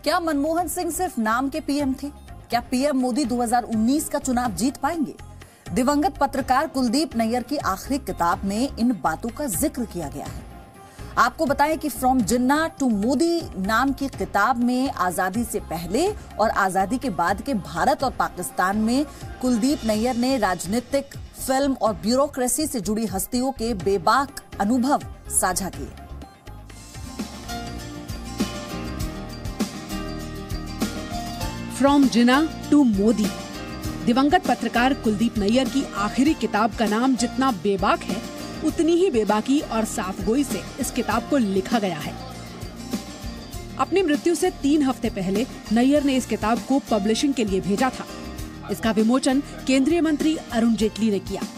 क्या मनमोहन सिंह सिर्फ नाम के पीएम थे? क्या पीएम मोदी 2019 का चुनाव जीत पाएंगे? दिवंगत पत्रकार कुलदीप नैयर की आखिरी किताब में इन बातों का जिक्र किया गया है। आपको बताएं कि फ्रॉम जिन्ना टू मोदी नाम की किताब में आजादी से पहले और आजादी के बाद के भारत और पाकिस्तान में कुलदीप नैयर ने राजनीतिक, फिल्म और ब्यूरोक्रेसी से जुड़ी हस्तियों के बेबाक अनुभव साझा किए। फ्रॉम जिन्ना टू मोदी, दिवंगत पत्रकार कुलदीप नैयर की आखिरी किताब का नाम जितना बेबाक है, उतनी ही बेबाकी और साफगोई से इस किताब को लिखा गया है। अपनी मृत्यु से 3 हफ्ते पहले नैयर ने इस किताब को पब्लिशिंग के लिए भेजा था। इसका विमोचन केंद्रीय मंत्री अरुण जेटली ने किया।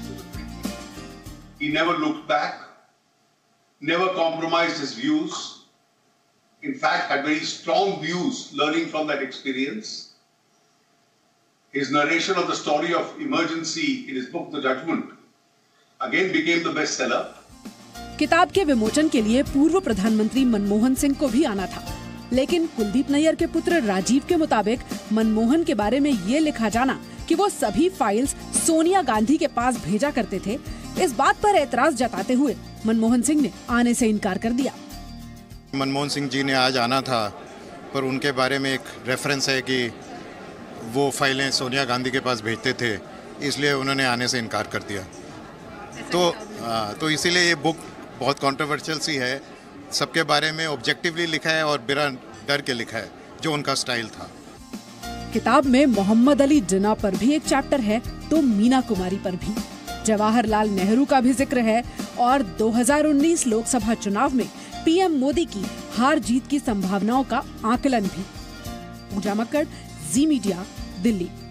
He never looked back, never compromised his views. In fact, had very strong views learning from that experience. His narration of the story of emergency in his book, The Judgment, again became the bestseller. किताब के विमोचन के लिए पूर्व प्रधानमंत्री मनमोहन सिंह को भी आना था, लेकिन कुलदीप नैयर के पुत्र राजीव के मुताबिक मनमोहन के बारे में ये लिखा जाना कि वो सभी फाइल्स सोनिया गांधी के पास भेजा करते थे, इस बात पर एतराज जताते हुए मनमोहन सिंह ने आने से इनकार कर दिया। मनमोहन सिंह जी ने आज आना था, पर उनके बारे में एक रेफरेंस है कि वो फाइलें सोनिया गांधी के पास भेजते थे, इसलिए उन्होंने आने से इनकार कर दिया। तो इसीलिए ये बुक बहुत कंट्रोवर्शियल सी है। सबके बारे में ऑब्जेक्टिवली लिखा है और बिना डर के लिखा है, जो उनका स्टाइल था। किताब में मोहम्मद अली जिन्ना पर भी एक चैप्टर है, तो मीना कुमारी पर भी, जवाहरलाल नेहरू का भी जिक्र है और 2019 लोकसभा चुनाव में पीएम मोदी की हार जीत की संभावनाओं का आकलन भी। पूजा मक्कड़, जी मीडिया, दिल्ली।